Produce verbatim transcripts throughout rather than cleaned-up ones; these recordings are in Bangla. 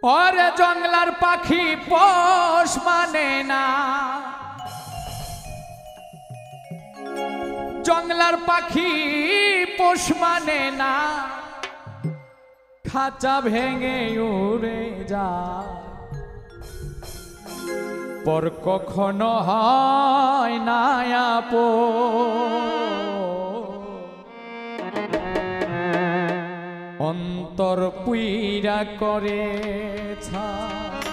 ওরে জঙ্গলার পাখি পোষ মানে না, জঙ্গলার পাখি পোষ মানে না, খাঁচা ভেঙে উড়ে যায়। পর কখনো হয় না আপন, অন্তর পুইরা করে ছাই।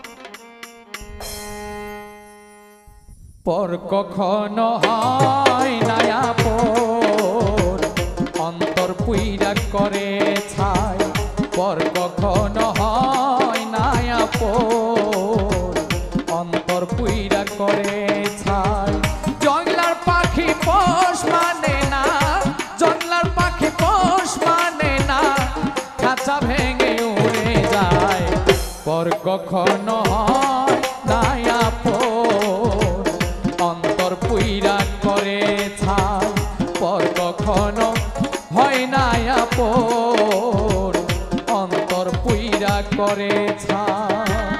পর কখনো হয় না আপন, অন্তর পুইরা করে ছাই। পর কখনো হয় না আপন, অন্তর পুইরা করে ছাই। জঙ্গলার পাখি পোষ মানে না, জঙ্গলার পাখি পোষ মানে না, খাঁচা ভেঙে উড়ে যায়। পর কখনো হয় না আপন, অন্তর পুইরা করে ছাই। পর কখনো হয় না আপন, অন্তর পুইরা করে ছাই।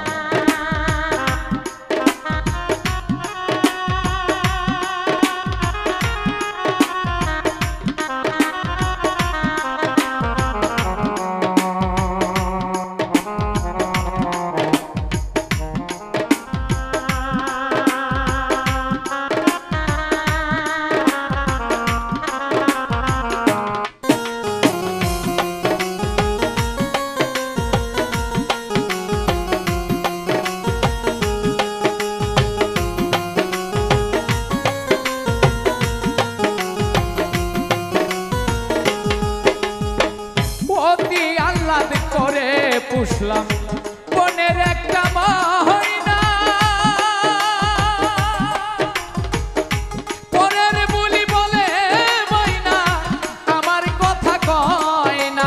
করে পুষলাম বনের একটা ময়না, পরের বুলি বলে ময়না আমার কথা কয় না।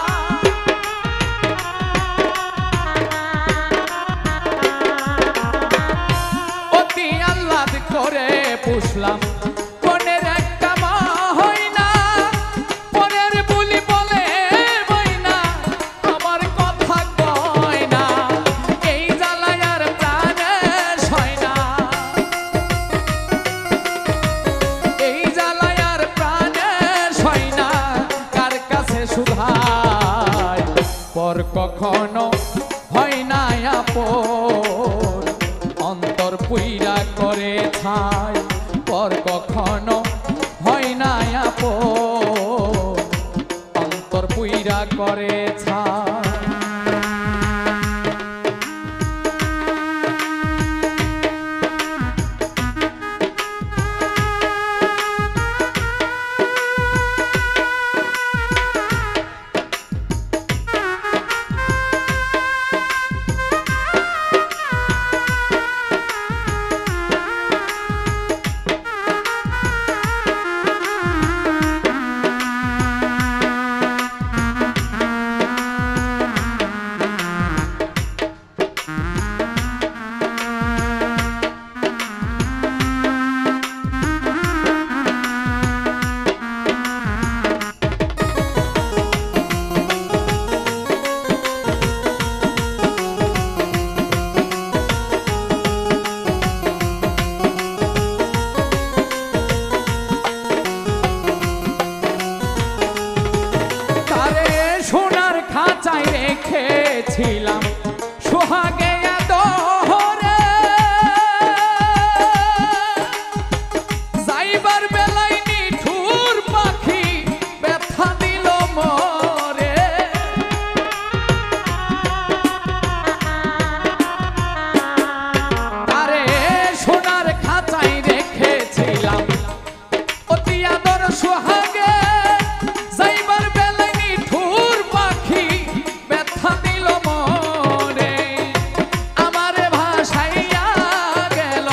অতি আহ্লাদ করে পুষলাম বনের একটা ময়না, পরের বুলি বলে ময়না আমার কথা কয় না। এই জ্বালায় আর প্রাণে সয় না, এই জ্বালায় আর প্রাণে সয় না, কার কাছে শুধায়। পর কখনো হয় না আপন, অন্তর পুইরা করে ছাই। পর কখনো হয় না আপন, অন্তর পুইরা করে ছাই। খাঁচায় রেখেছিলাম সোহাগে আদরে, যাইবার বেলায় নিঠুর পাখি ব্যথা দিল মরে। আরে সোনার খাঁচায় রেখেছিলাম অতি আদর সোহাগে, যাইবার বেলায় নিঠুর পাখি ব্যথা দিল মরে। আমারে ভাসাইয়া গেল,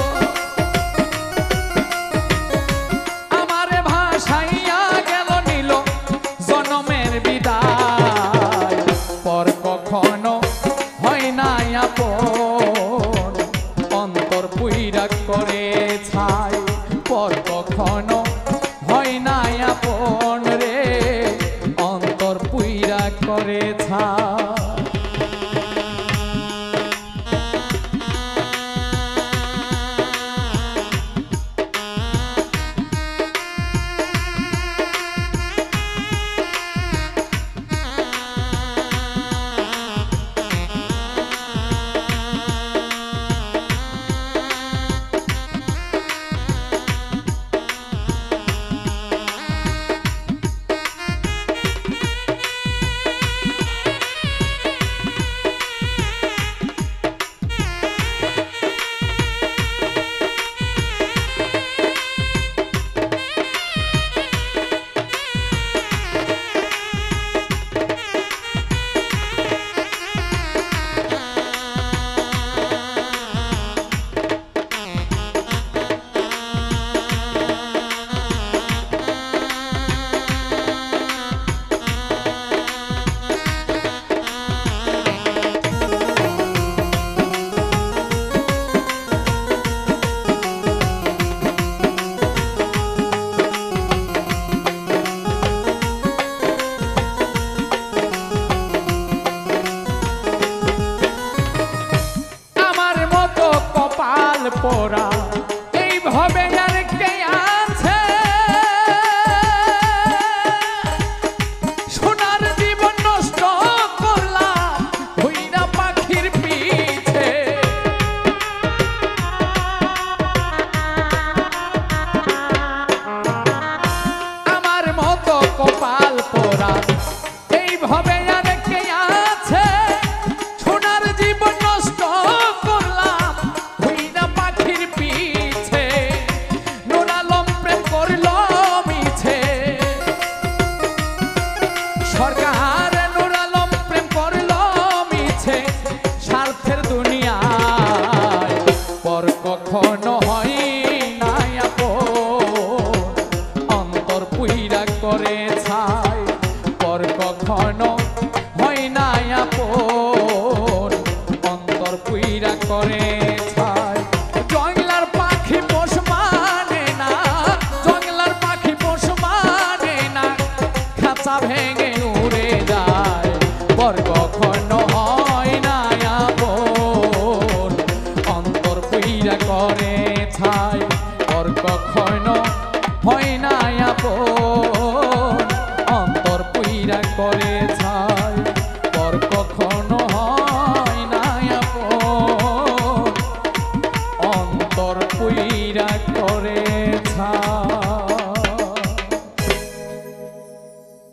আমারে ভাসাইয়া গেল, নিল জনমের বিদায়। পর কখনো হয় না আপন, অন্তর পুইরা করে ছাই। পর কখনো হয় না আপন রে, অন্তর পুইরা করে ছাই। করে ছাই পর কখনো হয় না আপন অন্তর পুইরা করে ছাই জংলার পাখি পোষ মানে না জংলার পাখি পোষ মানে না খাঁচা ভেঙে উড়ে যায় পর কখনো হয় না আপন অন্তর পুইরা করে ছাই পর কখনো হয় না আপন অন্তর পুইরা করে